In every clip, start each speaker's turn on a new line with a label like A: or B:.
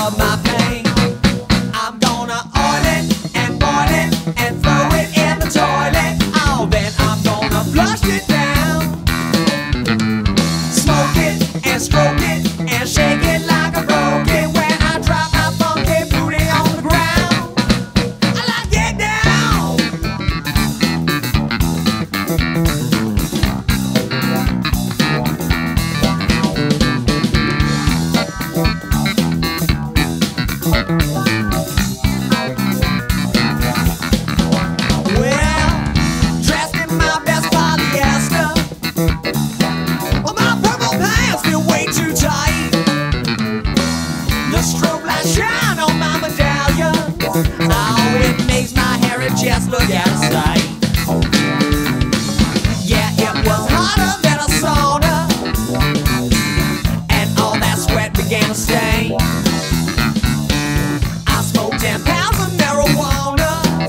A: of my pain. I'm gonna oil it and boil it and throw it in the toilet. Oh, then I'm gonna flush it down, smoke it and stroke it and shake it like a broken. When I drop my funky booty on the ground, I like it down. Well, dressed in my best polyester, but my purple pants feel way too tight. The strobe light shine on my medallion. Oh, it makes my hairy chest look out of sight. Yeah, it was hotter than a sauna, and all that sweat began to stain. I smoked 10 pounds of marijuana,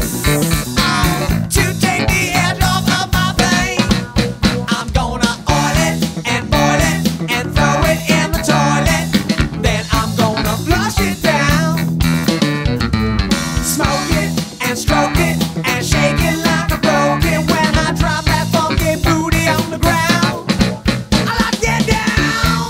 A: to take the edge off of my pain. I'm gonna oil it and boil it and throw it in the toilet. Then I'm gonna flush it down, smoke it and stroke it and shake it like a broken. When I drop that funky booty on the ground, I like it down.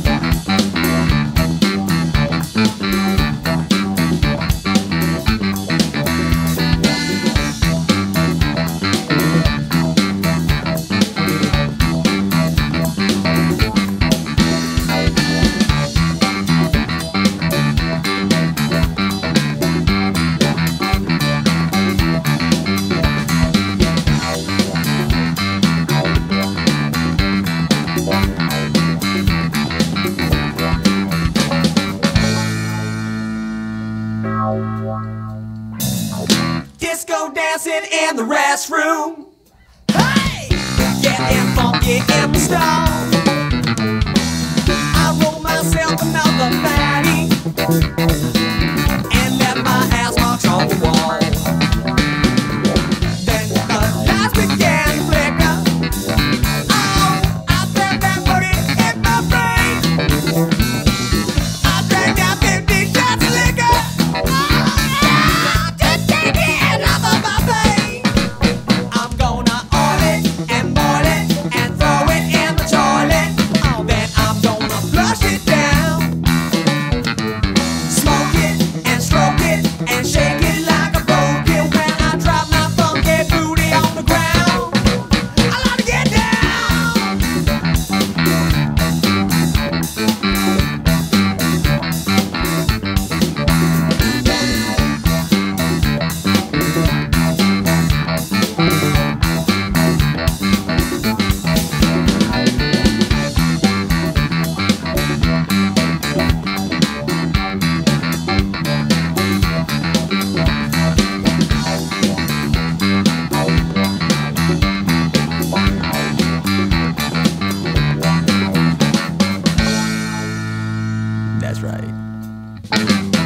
A: Disco dancing in the restroom. Hey! Getting funky in the stall. I roll myself another fatty and left my ass marks on the wall. Then the lights began to flicker. Oh, I felt that booty in my brain. I drank down 50 shots of liquor. I'm gonna oil it and boil it and throw it in the toilet. Oh, then I'm gonna flush it down, smoke it and stroke it and shake it like a broken. When I drop my funky booty on the ground, I like to get down. That's right.